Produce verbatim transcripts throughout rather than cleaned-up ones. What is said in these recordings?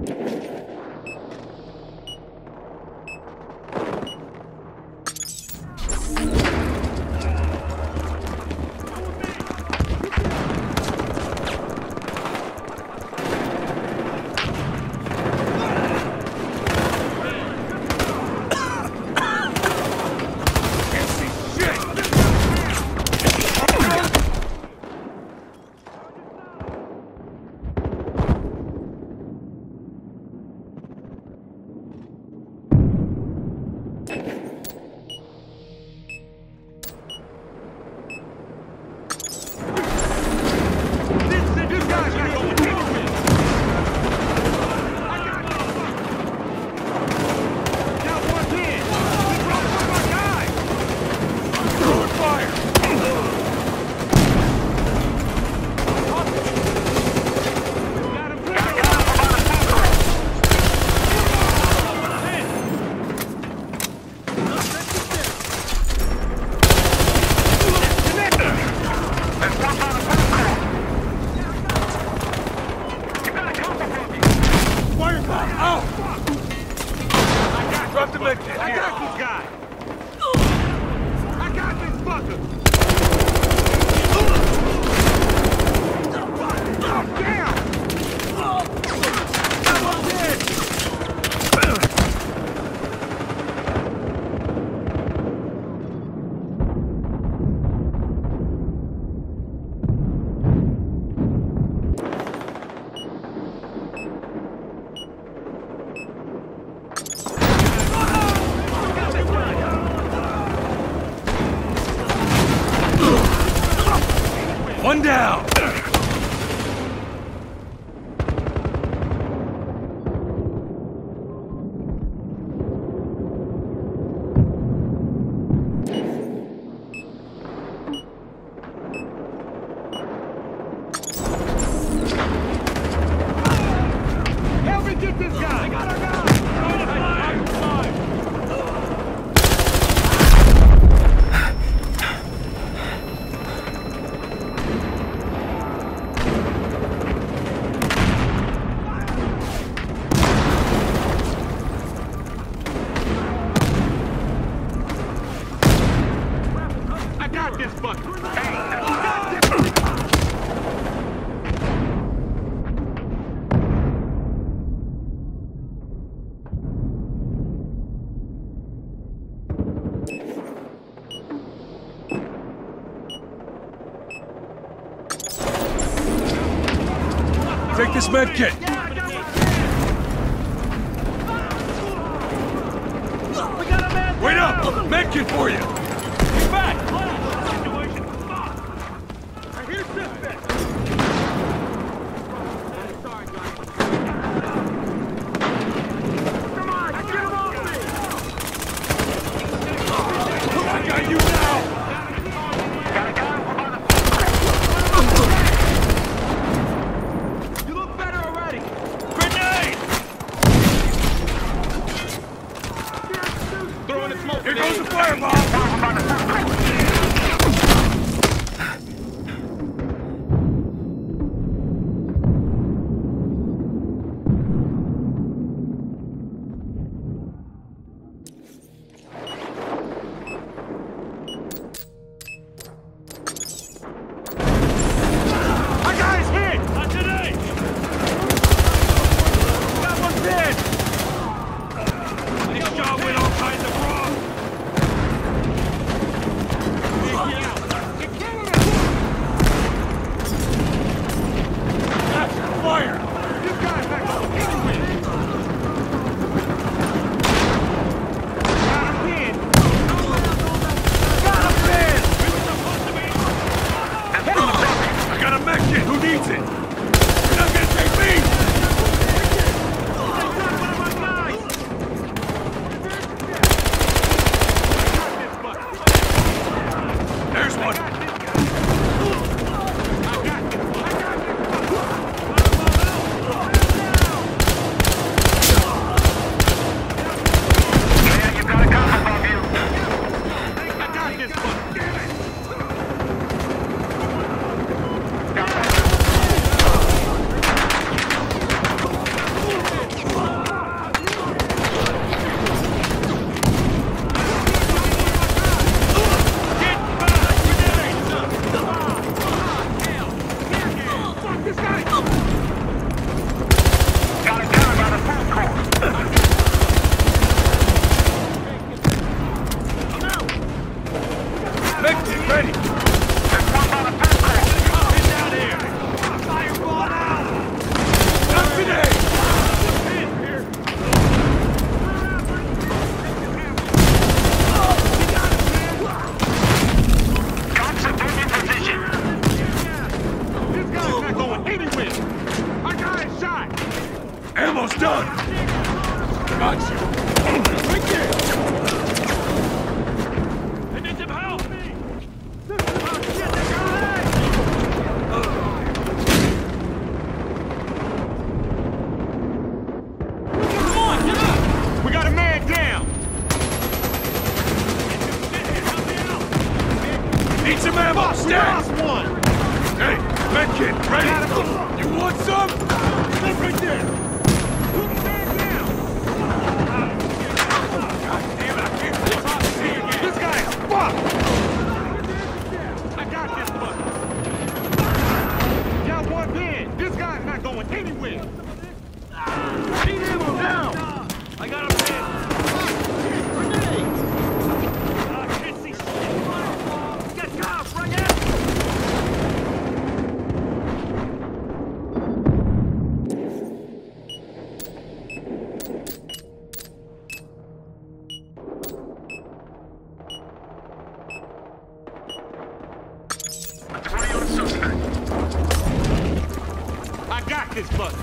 One down! Help me get this guy! I got our guy! This fucker. Take this med kit. Wait up! Med kit for you! Get back! Here goes the fireball! Our guy's hit! Not today! That one's dead! This job went all kinds of wrong! Got you. Right there. I need some help! Come on, get up! We got a man down! Need some ammo. Stand. one! Hey, medkit, ready? You want some? Stay right there. Put the man down! God damn it, I can't talk to you again! This guy is fucked! I got this fucker! Got one man! This guy's not going anywhere! Need ammo now! I got a man! Grenade! I can't see shit! Get down, bring it! I got this fucker!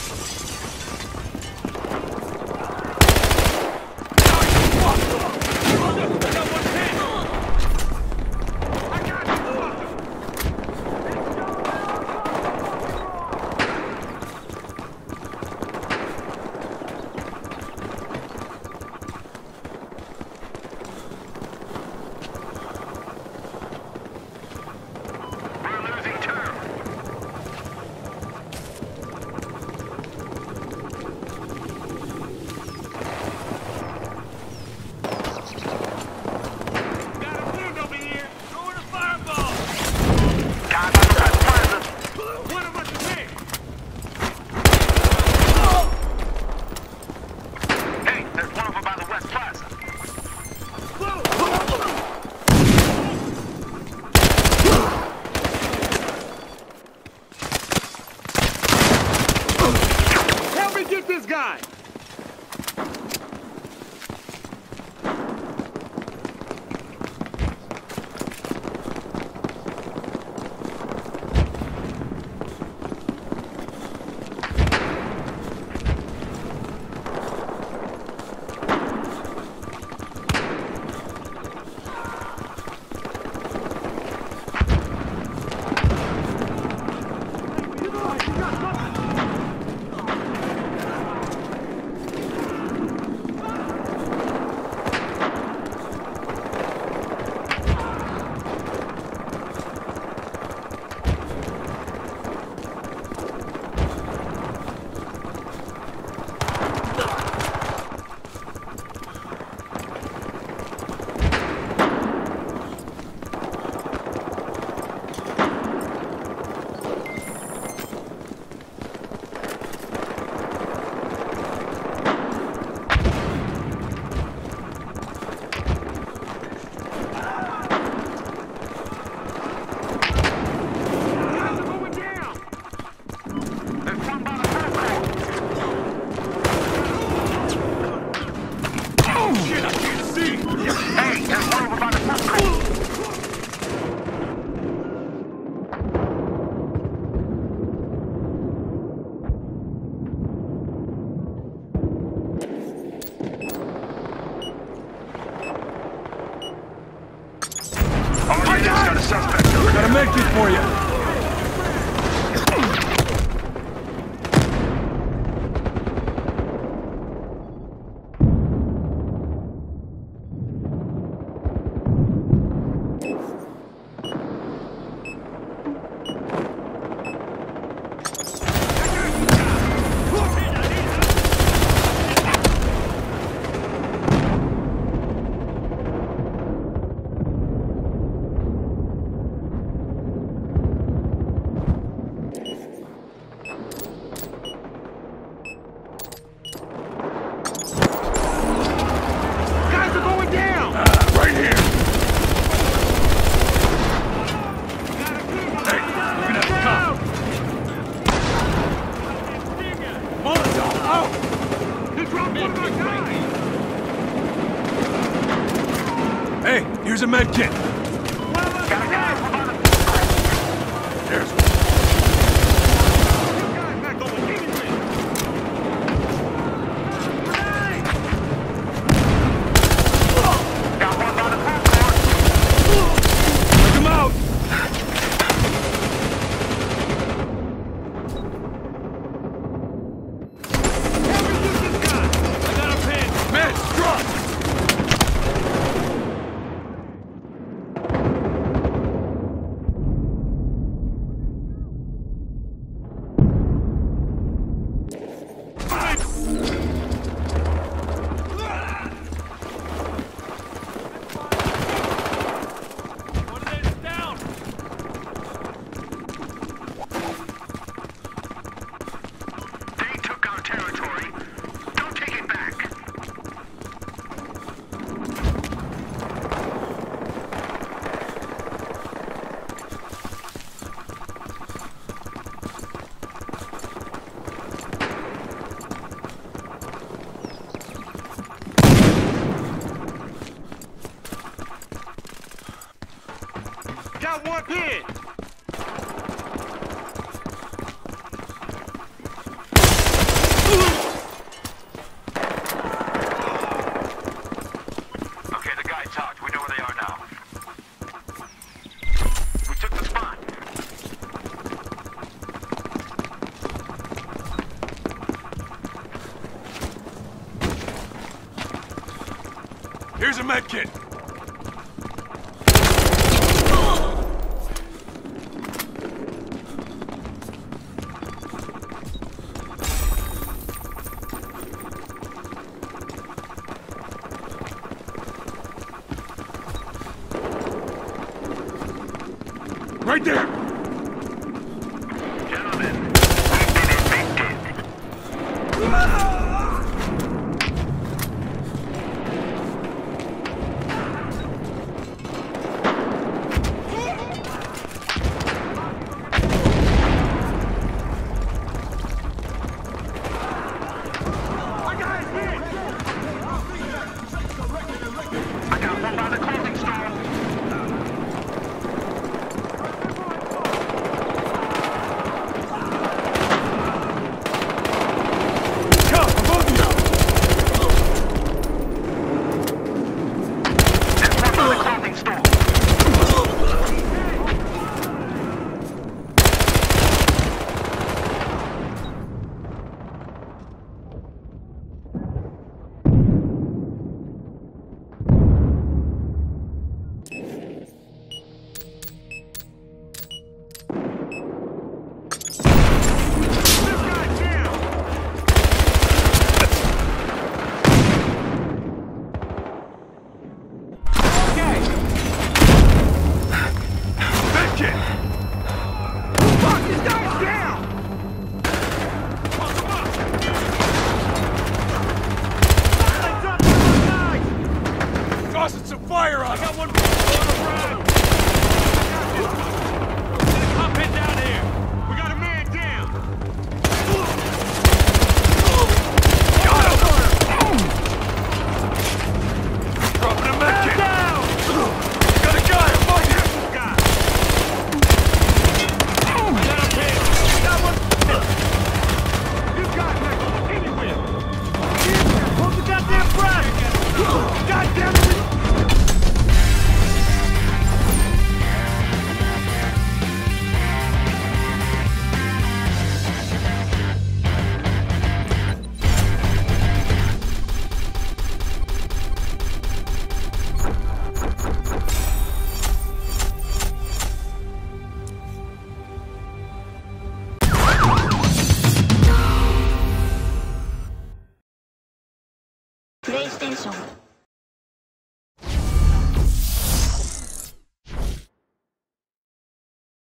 Got a medkit for you. Hey, here's a med kit. There's one. got one pin. Okay, the guy talked. We know where they are now. We took the spot. Here's a med kit. Right there!